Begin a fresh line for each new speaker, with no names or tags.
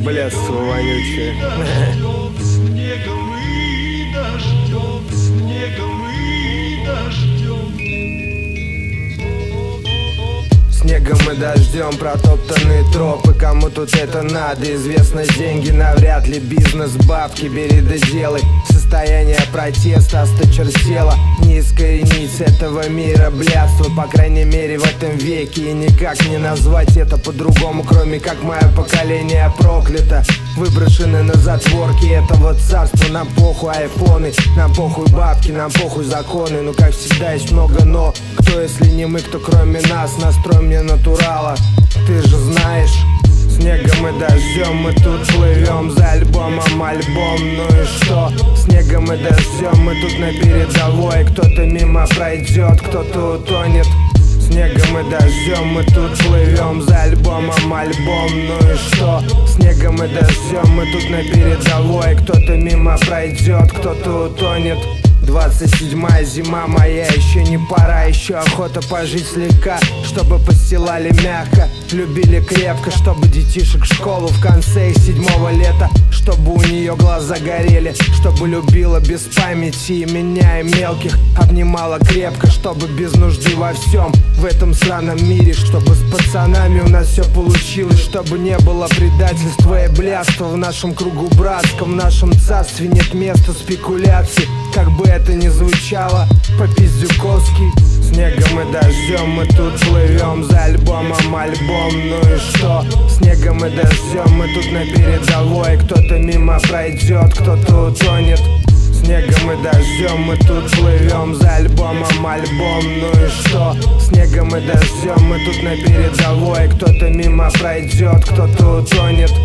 блядство вонючее.
Снегом и дождем, снегом и дождем.
Снегом и дождем протоптанные тропы. Кому тут это надо? Известность, деньги, навряд ли. Бизнес, бабки, бери да делай. Состояние протеста осточертело. Не искоренить этого мира блядство, по крайней мере в этом веке. И никак не назвать это по-другому, кроме как мое поколение проклято. Выброшены на затворки этого царства. Нам похуй айфоны, нам похуй бабки, нам похуй законы. Ну как всегда есть много но. Кто если не мы, кто кроме нас? Настрой мне натурала, ты же знаешь. Снегом и дождем мы тут плывем за альбомом альбом. Ну и что? Снегом и дождем мы тут на передовой. Кто-то мимо пройдет, кто-то утонет. Снегом и дождем мы тут плывем за альбомом альбом. Ну и что? Снегом и дождем мы тут на передовой. Кто-то мимо пройдет, кто-то утонет. 27-я зима моя, еще не пора, еще охота пожить слегка, чтобы постилали мягко, любили крепко, чтобы детишек в школу в конце их 7-го лета, чтобы у нее глаза горели, чтобы любила без памяти и меня, и мелких обнимала крепко, чтобы без нужды во всем в этом сраном мире, чтобы с пацанами у нас все получилось, чтобы не было предательства и блядства в нашем кругу братском, в нашем царстве нет места спекуляций. Как бы это ни звучало по-пиздюковски. Снегом и дождем мы тут плывем за альбомом альбом. Ну и что? Снегом и дождем мы тут на передовой. Кто-то мимо пройдет, кто-то утонет. Снегом и дождем мы тут плывем за альбомом альбом. Ну и что? Снегом и дождем мы тут на передовой. Кто-то мимо пройдет, кто-то утонет.